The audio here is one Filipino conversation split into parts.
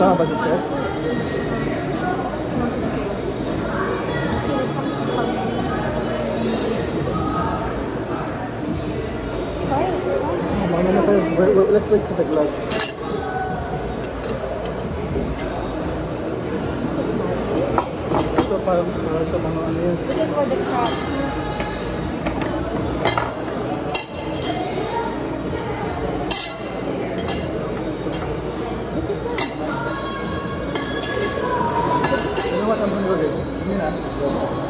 Kasama ba sa chest? Let's wait for the gloves. Ito parang sa mga ano yun. This is for the crab. You know what I'm going to do? I'm going to ask you.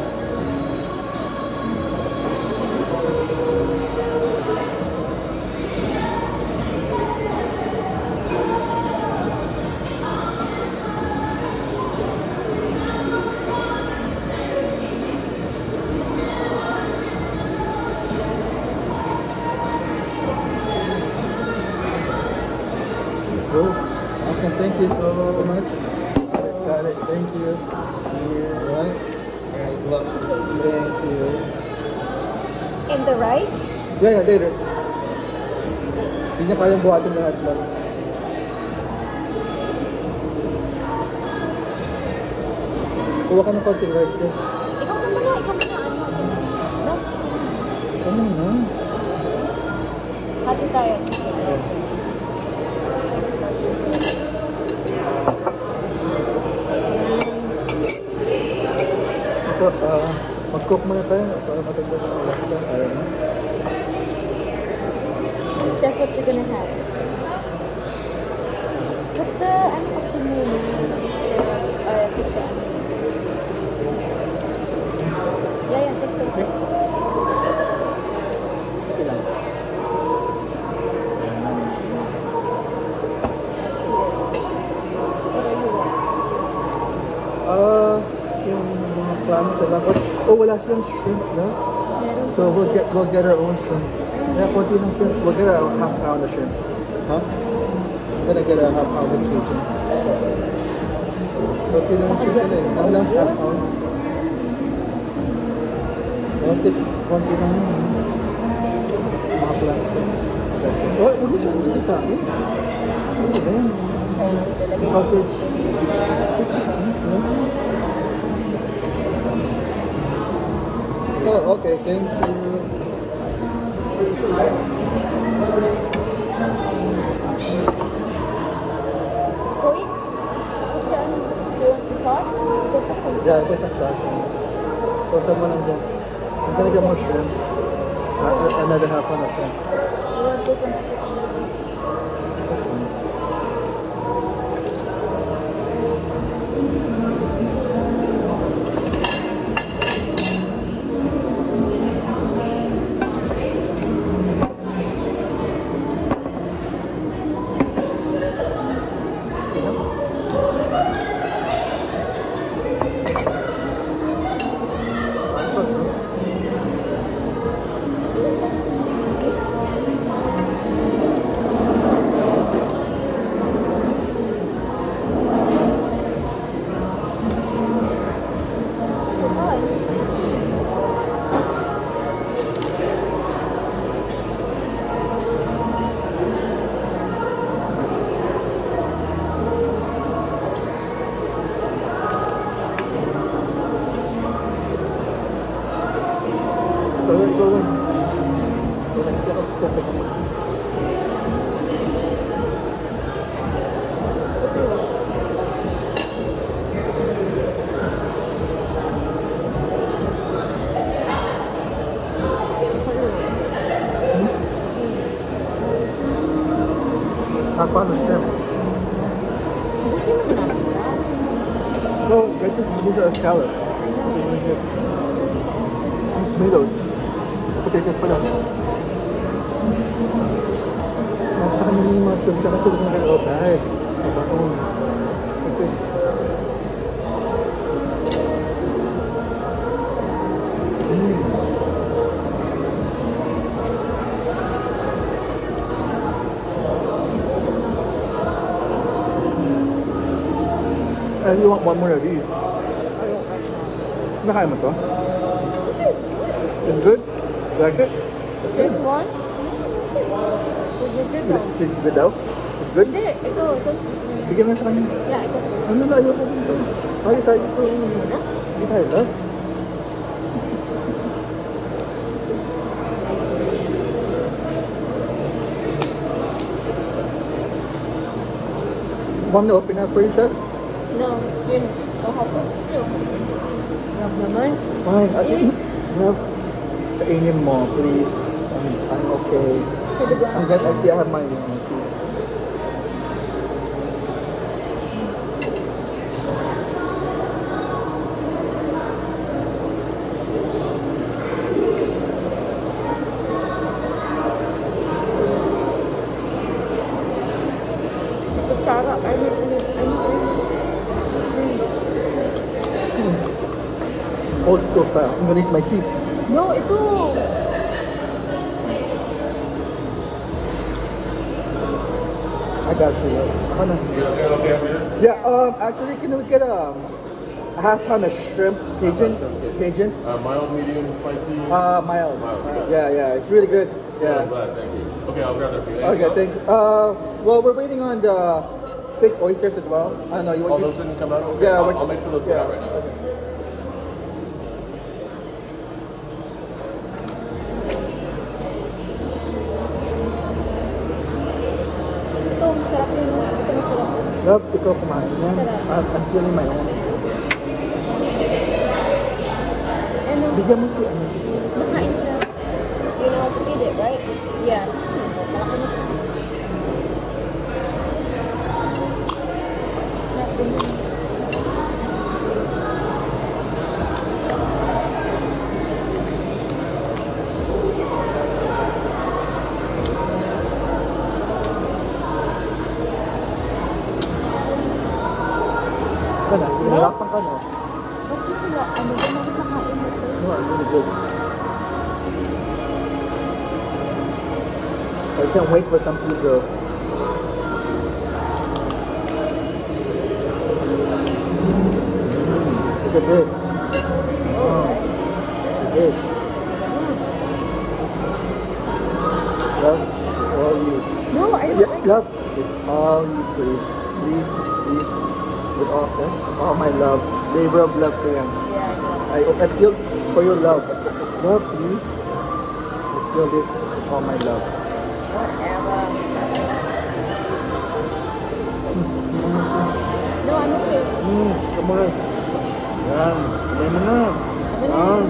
Awesome, thank you so much. Got it, thank you. Right? Thank you. And the rice? Yeah, later. Hindi niya kayang buhatin lahat lang. Kuha ka ng konting rice din. Ikaw muna. No? Ano na? Hati tayo. Ito, mag-cook muna tayo para matagdag ang laksa. Ayaw na. That's what we're gonna have. But ano kasi muna? Yeah, just the Okay. Okay lang. Yung mga clams sila. Oh, wala silang shrimp na. So we'll get our own shrimp. Yeah, konti ng shrimp. We'll get a half pound of shrimp. Huh? I'm gonna get a half pound of Cajun. Konti lang shrimp nila eh. Ano lang, half pound. Konti lang yun. Mga clams. Oh, huwag mo siya hindi sa akin. Ano ba yan? Sausage. Sausage cheese, no? Oh, okay, thank you. Go eat. Okay. Do you want the sauce? Go put some sauce. Yeah, put some sauce in. Sauce mo lang dyan. I'm gonna get more shrimp. Another half one of shrimp. You want this one? This one. Paano shrimp? No, these are scallops. Tomatoes. Potatoes pala. Napakamiling mga shrimp. Tsaka sila na kayo. Okay. Napakamiling. Okay. And you want one more of these? Nakain mo to? It's good? You like it? This one? It's good though? It's Good? Hindi, ito. Bigyan mo sa kanya. Yeah, ito. Ano na, ayoko dito. Tayo ito. Kainin mo na. Hindi tayo lang. Want me to open that for you, chef? No, yun. Oha po. Love naman. Fine. Love. Kainin mo, please. I'm okay. Pwede ba? I'm glad I see I have my Sarap. old school style. I'm gonna use my teeth. No, ito. I got you. Love. Yeah. Actually, can we get a half pound of shrimp, Cajun? Cajun? Mild, medium, spicy? Mild. Mild. Yeah. It's really good. Yeah, Yeah. I'm glad, thank you. Okay, I'll grab that for you. Okay, thank you. Well, we're waiting on the 6 oysters as well. I don't know. You Oh, those didn't come out? Okay, Yeah, I'll make sure those come out right now. Ito, masarap yun. Ito masarap. Love, ikaw kumain yan. I'm feeling my own. Ano? Bigyan mo si ano si Nakain siya. You know how to eat it, right? Yeah. Malaki na siya. ka na. Hinahirapan ka na. Ba't di sila, ano ba nakasakain mo ito? No, really good. I can't wait for some pizza. Look at this. Oh, look at this. Love, it's all you. No, I don't Yeah, like love, it's all you, please. Please, with all, that's all my love. Labor of love ko yan. Yeah, I feel for your love. Love, please. I feel it with all my love. whatever. No, I'm okay. Come on. Yan. Yan mo na. Yan.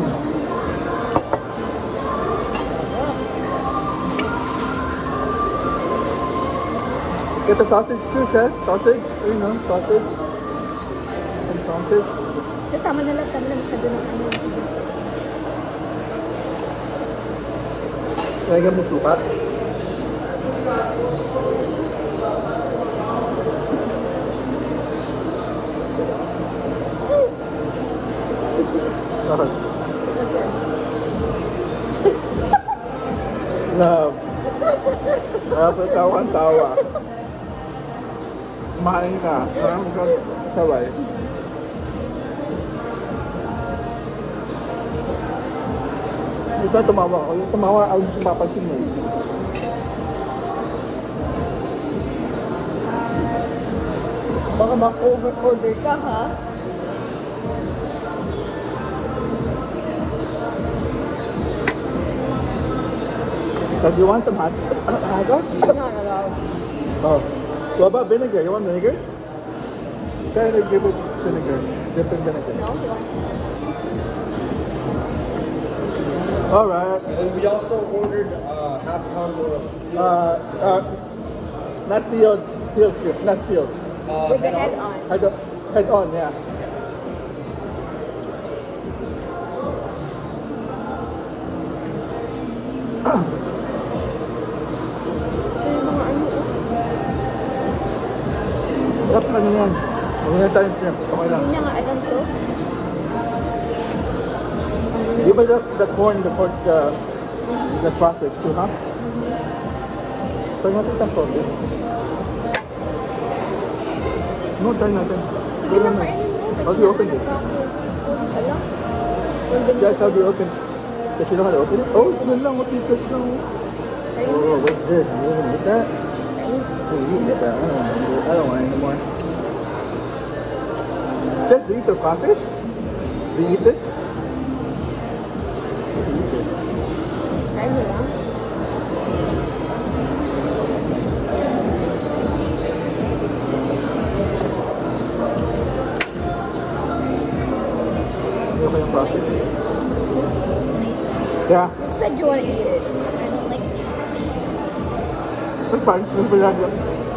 Get the sausage too, Tess. Sausage. You know, sausage. Some sausage. Just tama na lang, masyado ng ano. Lagyan mo suka. Love. Love, tawa-tawa. Kumain ka. Marami ka sabay. Ito tumawa ako. Yung tumawa, ako yung papansin mo. Baka ma-over-order ka, ha? Does you want some hot sauce? It's not allowed. Oh. What about vinegar? You want vinegar? Try to give it vinegar. Dip in vinegar. No, you want. Alright. And we also ordered half pound of Not peeled shrimp, not peeled. With the head on. Head on, yeah. Yung mga ano, Sarap na yan. Huwag na tayong shrimp. Okay lang. Hindi niya nga alam to. Give me the corn, the crawfish too, huh? Try natin sa crawfish. No, try natin. Sige lang, kainin mo. How do you open this? Alam? Guys, how do you open? Does you know how to open it? Oh, ganun lang. What because lang. Oh, what's this? You even eat that? Kainin. eat it, but I don't want it anymore. Just do you eat the crawfish? Do you eat this? Do you eat this? Try mo lang. You okay yung crawfish? Yeah. You said you want to eat it. I don't like it. That's fine. That's pretty good.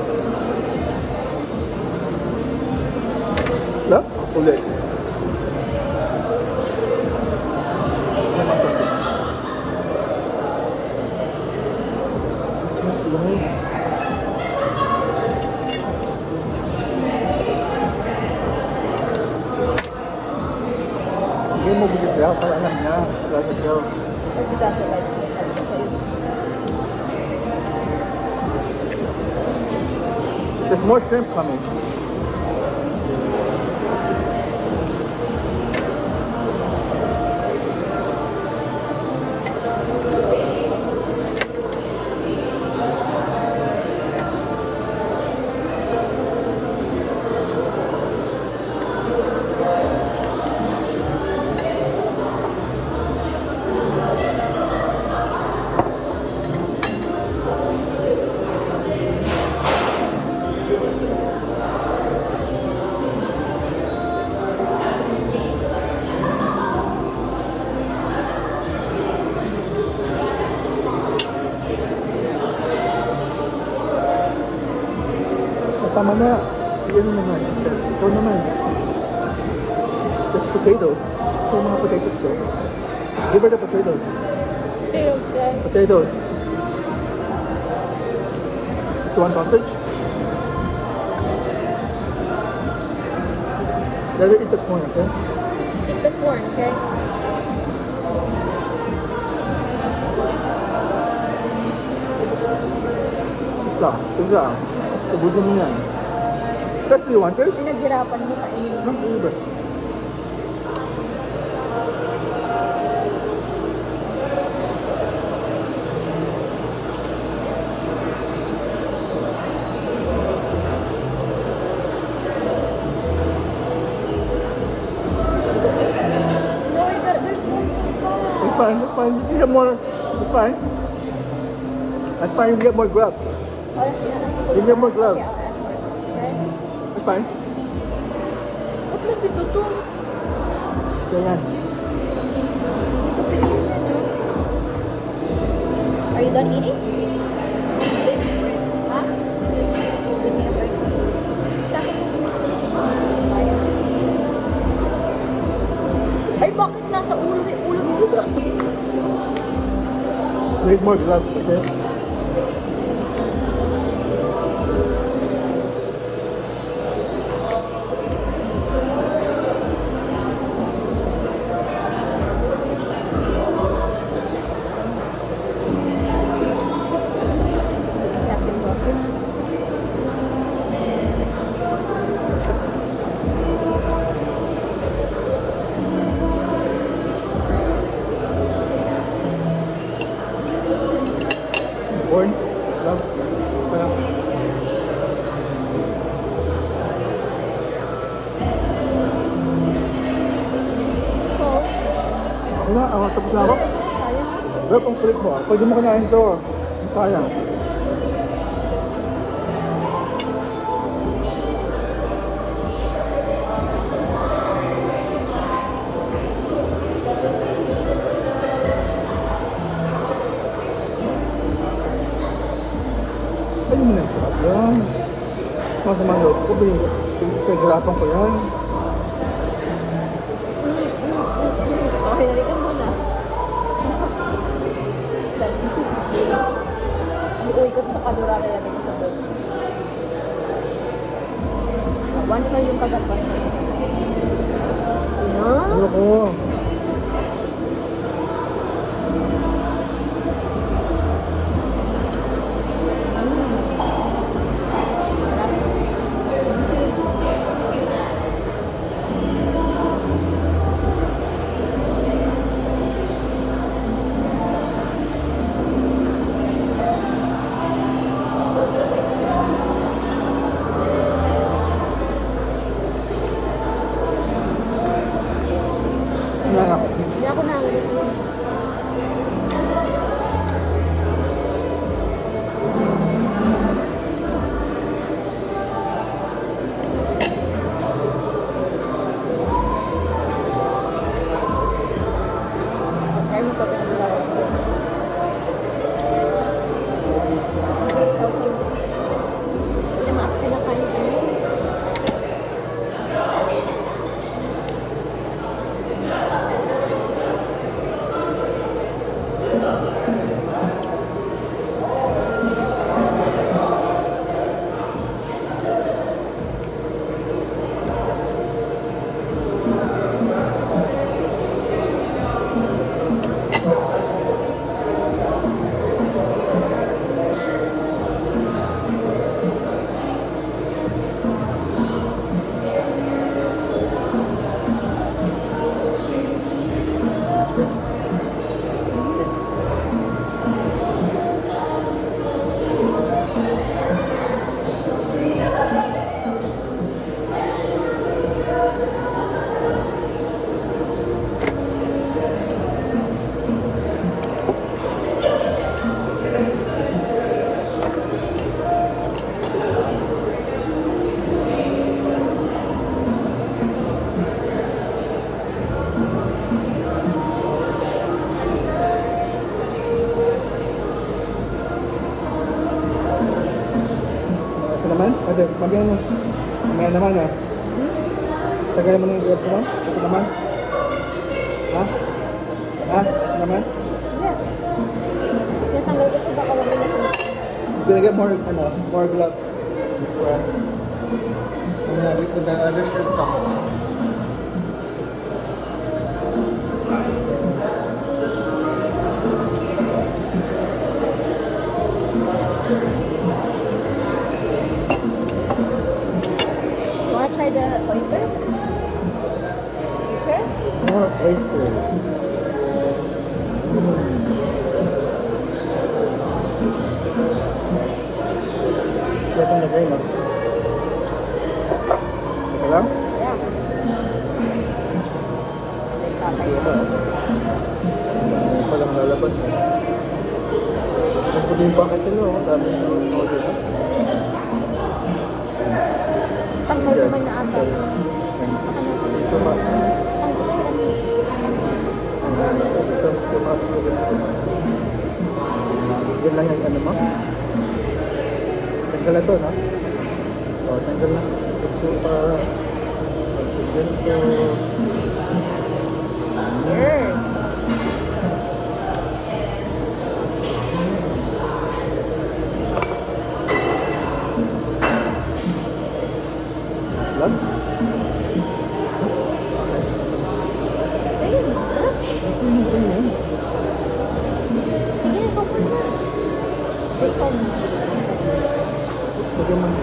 No? Ulit. Hindi mo bigyan para alam niya. Or she doesn't like it. There's more shrimp coming. Tama na. Sige na naman. Ikaw naman. Just potatoes. Ito mga potatoes ko. Give her the potatoes. Potatoes. You want sausage? Let her eat the corn, okay? Eat the corn, okay? Ito. Tubusin mo yan. That's what you wanted? Pinaghirapan mo kainin. No, iba. No, I got this one. It's fine, it's fine. You can get more. It's fine. That's fine, you can get more grub. You get more gloves. It's fine. Ba't nandito to? So yan. Are you done eating? Ha? Ay, bakit nasa ulo dito sa... Need more gloves, okay? Corn, love, sarap. Wala, tapos na ako. Wala, ang kulit mo. Pwede mo kinain ito. Sayang. Ayun mo na yung sarap yan. Masama loob ko, pinaghirapan ko yan. Okay, nalikan mo na. Uwi ko sa kadura kaya din sa doon. One ka yung kagapan. Ano ko? naman? Ate, mamaya na. Mamaya naman ah. Tagal mo na yung gloves mo? Ito naman? Ha? Ha? Ito naman? Yeah. Kaya tanggal ko ito, baka wala na ito. Gonna get more, more gloves for us. Yeah, we put the other shirt on. Wanna try the oyster? You sure? More oysters. Ito na kayo, no? Okay lang? Yeah. Tatay. Ano pa lang lalabas, eh. Ito po din yung packet nila, oh. Dami yung order, no? Tanggal naman na ata. Suma. Tanggal. Ito, suma. Yan lang yung ano mo? Tanggal na to, no? O, tanggal na. Suma. Ganito. Yes. Lang? Ayun. Ayun. Sige, bukod na. Bacon. Lagyan mo.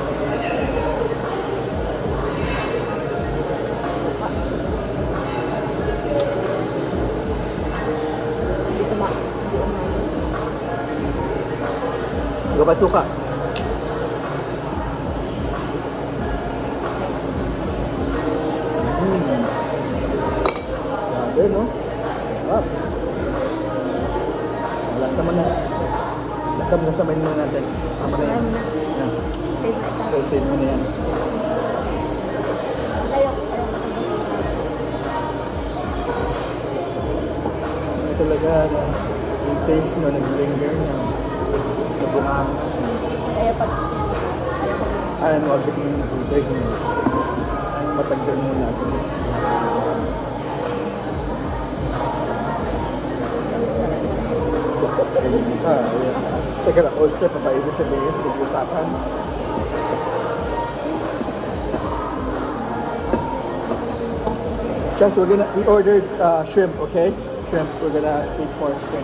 Hindi ko hindi umayos. Ikaw pa suka. Grabe, no? Sarap. Last naman na. Lasam-lasamin muna natin. Tama na yan. Ayan na. Yan. Save na isa. Okay, save mo na yan. Ayoko. Ito talaga na yung taste mo nag-linger na sa bunganga. Kaya pag Ayan, wag mo yung tubig. Ayan, matagdan mo natin. Ayan. Teka lang, oyster pa ba ibig sabihin? Nag-usapan. Just, we ordered shrimp, okay? Shrimp, we're gonna eat more shrimp.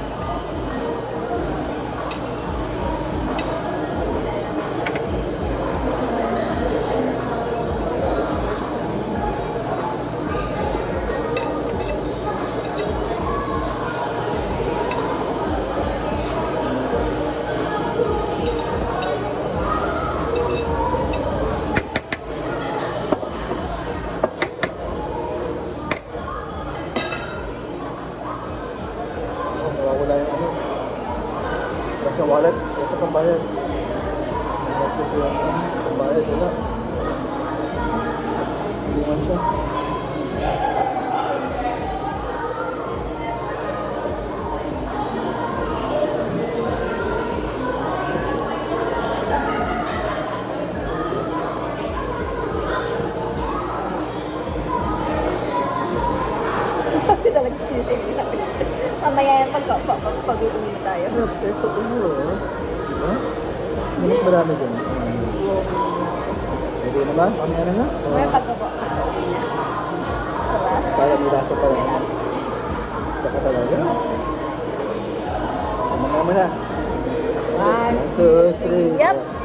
Wala yung ano. Sa wallet, sa pambayad. Nagkakit yung pambayad, wala. Hindi man siya. talaga sisig. Mamaya yan pag-uwi tayo. Ito, diba? Mas marami dyan. Pwede naman? Mamaya na nga? Mamaya pag-uwi na. Diba? Para may lasa pa lang. Baka talaga. Mamaya mo na. 1, 2, 3. Yep.